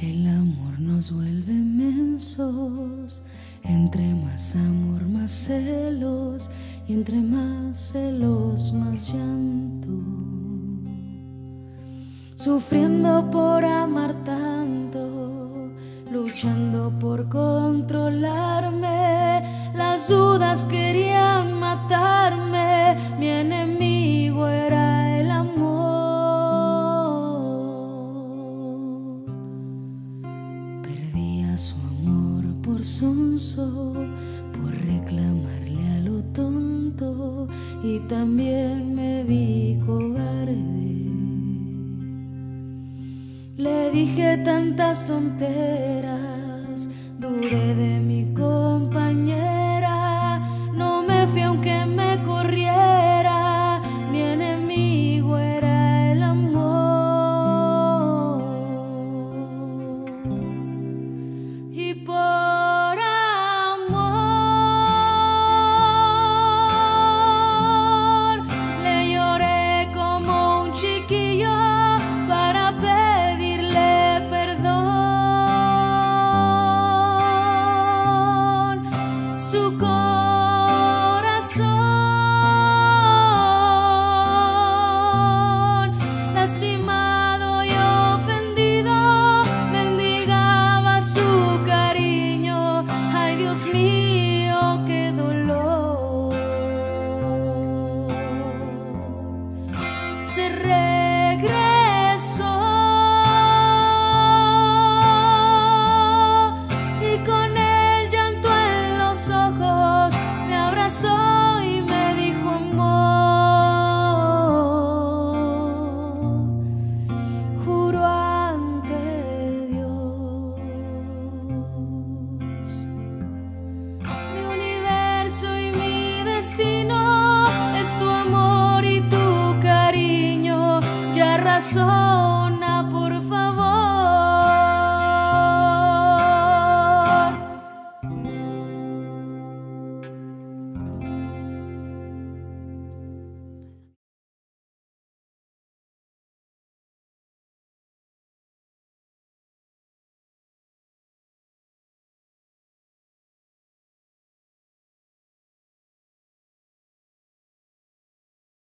El amor nos vuelve mensos, entre más amor más celos, y entre más celos más llanto. Sufriendo por amar tanto, luchando por controlarme, las dudas querían matarme, mi enemigo era el amor. Perdía su amor por sonso, por reclamarle a lo tonto, y también me vi cobarde. Le dije tantas tonteras, dudé de mi compañera, no me fui aunque me corriera, mi enemigo era el amor. Y por amor le lloré como un chiquillo para pedirle perdón. Su corazón, lastimado y ofendido, mendigaba su cariño. Ay, Dios mío, qué dolor. Se regresó y con el llanto en los ojos me abrazó y me dijo amor. Juro ante Dios, mi universo y mi destino es tu amor y tu cariño. Ya arrasó